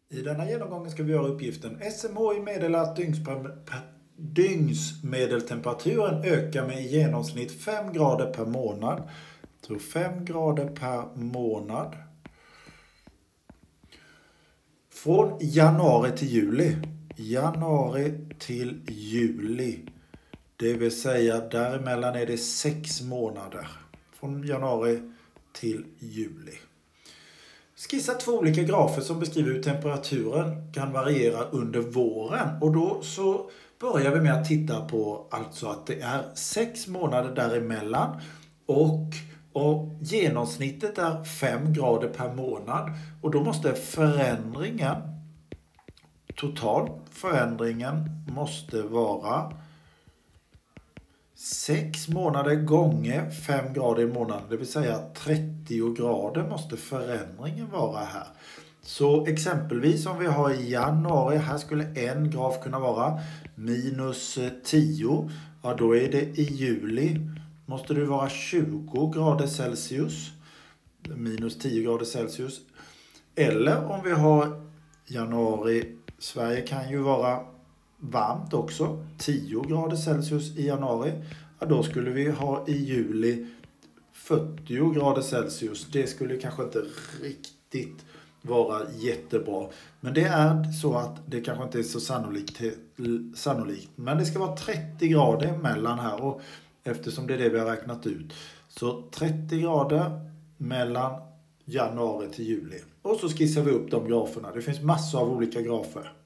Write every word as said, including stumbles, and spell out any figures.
I denna genomgången ska vi göra uppgiften S M H I meddelar att dygnsmedeltemperaturen ökar med i genomsnitt fem grader per månad. Så fem grader per månad. Från januari till juli. Januari till juli. Det vill säga däremellan är det sex månader. Från januari till juli. Skissa två olika grafer som beskriver hur temperaturen kan variera under våren. Och då så börjar vi med att titta på alltså att det är sex månader däremellan. Och, och genomsnittet är fem grader per månad. Och då måste förändringen, total förändringen måste vara sex månader gånger fem grader i månaden. Det vill säga trettio grader måste förändringen vara här. Så exempelvis om vi har i januari, här skulle en graf kunna vara minus tio. Ja, då är det i juli. Måste det vara tjugo grader Celsius. Minus tio grader Celsius. Eller om vi har januari, Sverige kan ju vara varmt också, tio grader Celsius i januari. Ja, då skulle vi ha i juli fyrtio grader Celsius. Det skulle kanske inte riktigt vara jättebra. Men det är så att det kanske inte är så sannolikt. sannolikt. Men det ska vara trettio grader emellan här. Och eftersom det är det vi har räknat ut. Så trettio grader mellan januari till juli. Och så skissar vi upp de graferna. Det finns massor av olika grafer.